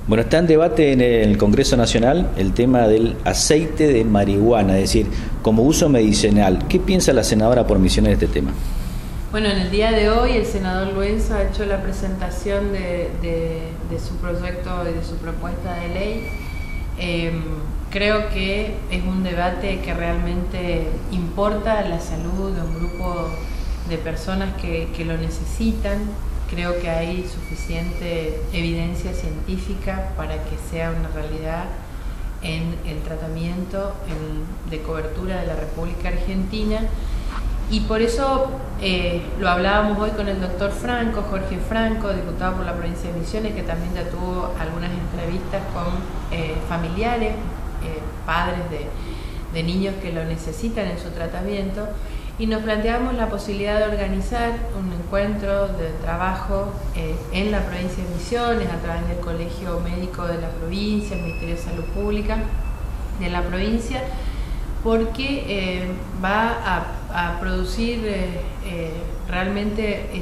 Bueno, está en debate en el Congreso Nacional el tema del aceite de marihuana, es decir, como uso medicinal. ¿Qué piensa la senadora por Misiones de este tema? Bueno, en el día de hoy el senador Luenzo ha hecho la presentación de su proyecto y de su propuesta de ley. Creo que es un debate que realmente importa la salud de un grupo de personas que lo necesitan. Creo que hay suficiente evidencia científica para que sea una realidad en el tratamiento de cobertura de la República Argentina. Y por eso lo hablábamos hoy con el doctor Franco, Jorge Franco, diputado por la provincia de Misiones, que también ya tuvo algunas entrevistas con familiares, padres de niños que lo necesitan en su tratamiento, y nos planteamos la posibilidad de organizar un encuentro de trabajo en la provincia de Misiones a través del Colegio Médico de la provincia, el Ministerio de Salud Pública de la provincia, porque va a producir realmente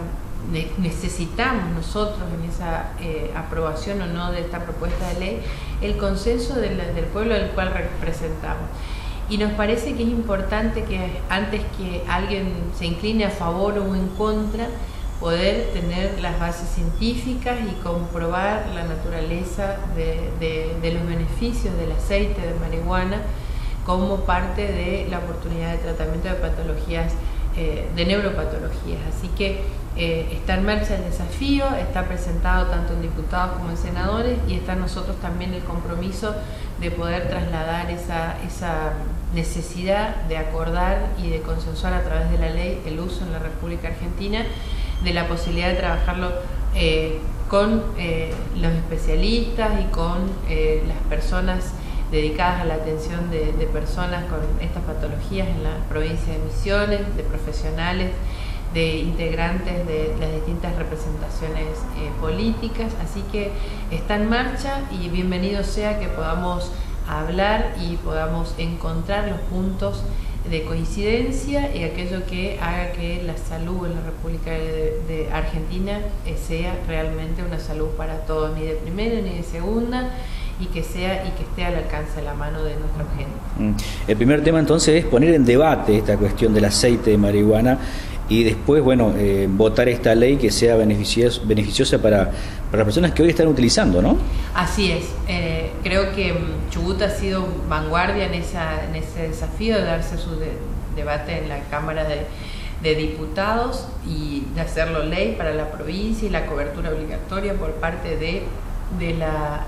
necesitamos nosotros en esa aprobación o no de esta propuesta de ley el consenso del pueblo del cual representamos. Y nos parece que es importante que antes que alguien se incline a favor o en contra, poder tener las bases científicas y comprobar la naturaleza de los beneficios del aceite de marihuana como parte de la oportunidad de tratamiento de patologías, de neuropatologías. Así que está en marcha el desafío, está presentado tanto en diputados como en senadores, y está en nosotros también el compromiso de poder trasladar esa necesidad de acordar y de consensuar a través de la ley el uso en la República Argentina, de la posibilidad de trabajarlo con los especialistas y con las personas dedicadas a la atención de personas con estas patologías en la provincia de Misiones, de profesionales, de integrantes de las distintas representaciones políticas. Así que está en marcha y bienvenido sea que podamos hablar y podamos encontrar los puntos de coincidencia y aquello que haga que la salud en la República de Argentina sea realmente una salud para todos, ni de primera ni de segunda, y que esté al alcance de la mano de nuestra gente. El primer tema entonces es poner en debate esta cuestión del aceite de marihuana y después, bueno, votar esta ley que sea beneficiosa para las personas que hoy están utilizando, ¿no? Así es. Creo que Chubut ha sido vanguardia en ese desafío de darse su debate en la Cámara de Diputados y de hacerlo ley para la provincia y la cobertura obligatoria por parte de la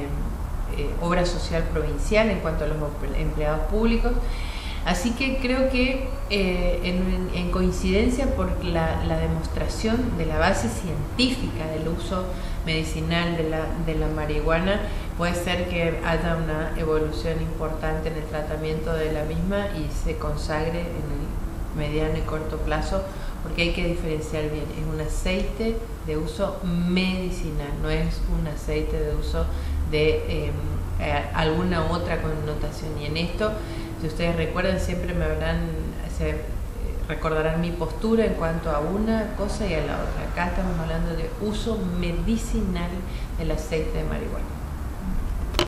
obra social provincial en cuanto a los empleados públicos. Así que creo que en coincidencia por la demostración de la base científica del uso medicinal de la marihuana, puede ser que haya una evolución importante en el tratamiento de la misma y se consagre en el mediano y corto plazo, porque hay que diferenciar bien, es un aceite de uso medicinal, no es un aceite de uso de alguna otra connotación. Y en esto, si ustedes recuerdan, siempre recordarán mi postura en cuanto a una cosa y a la otra. Acá estamos hablando de uso medicinal del aceite de marihuana.